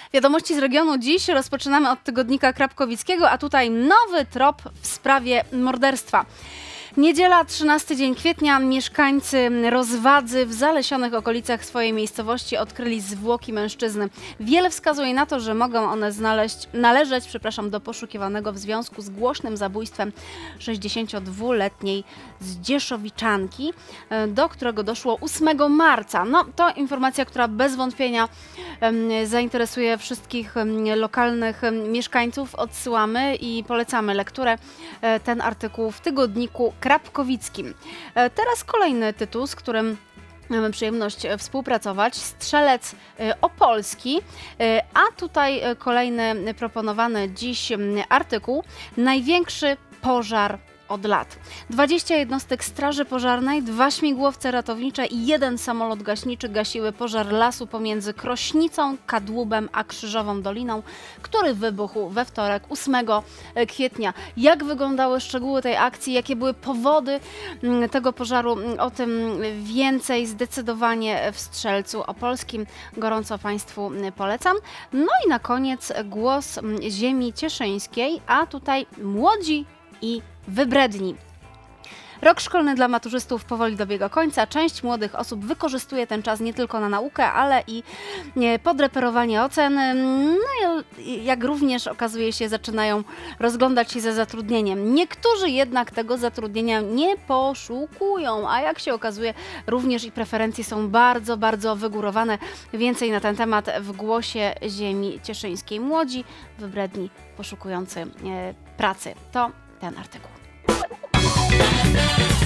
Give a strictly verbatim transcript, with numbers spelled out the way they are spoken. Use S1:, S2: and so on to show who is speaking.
S1: Wiadomości z regionu dziś rozpoczynamy od tygodnika Krapkowickiego, a tutaj nowy trop w sprawie morderstwa. Niedziela, trzynasty dzień kwietnia. Mieszkańcy Rozwadzy w zalesionych okolicach swojej miejscowości odkryli zwłoki mężczyzny. Wiele wskazuje na to, że mogą one znaleźć, należeć przepraszam, do poszukiwanego w związku z głośnym zabójstwem sześćdziesięciodwuletniej Zdzieszowiczanki, do którego doszło ósmego marca. No, to informacja, która bez wątpienia zainteresuje wszystkich lokalnych mieszkańców. Odsyłamy i polecamy lekturę ten artykuł w tygodniku Krapkowickim. Teraz kolejny tytuł, z którym mamy przyjemność współpracować. Strzelec Opolski, a tutaj kolejny proponowany dziś artykuł. Największy pożar od lat. dwadzieścia jednostek straży pożarnej, dwa śmigłowce ratownicze i jeden samolot gaśniczy gasiły pożar lasu pomiędzy Krośnicą, Kadłubem a Krzyżową Doliną, który wybuchł we wtorek, ósmego kwietnia. Jak wyglądały szczegóły tej akcji, jakie były powody tego pożaru, o tym więcej zdecydowanie w Strzelcu Opolskim. Gorąco Państwu polecam. No i na koniec głos ziemi cieszyńskiej, a tutaj młodzi i wybredni. Rok szkolny dla maturzystów powoli dobiega końca. Część młodych osób wykorzystuje ten czas nie tylko na naukę, ale i podreperowanie ocen. No i jak również okazuje się, zaczynają rozglądać się za zatrudnieniem. Niektórzy jednak tego zatrudnienia nie poszukują, a jak się okazuje, również i preferencje są bardzo, bardzo wygórowane. Więcej na ten temat w głosie ziemi cieszyńskiej. Młodzi, wybredni, poszukujący pracy. To ten artykuł.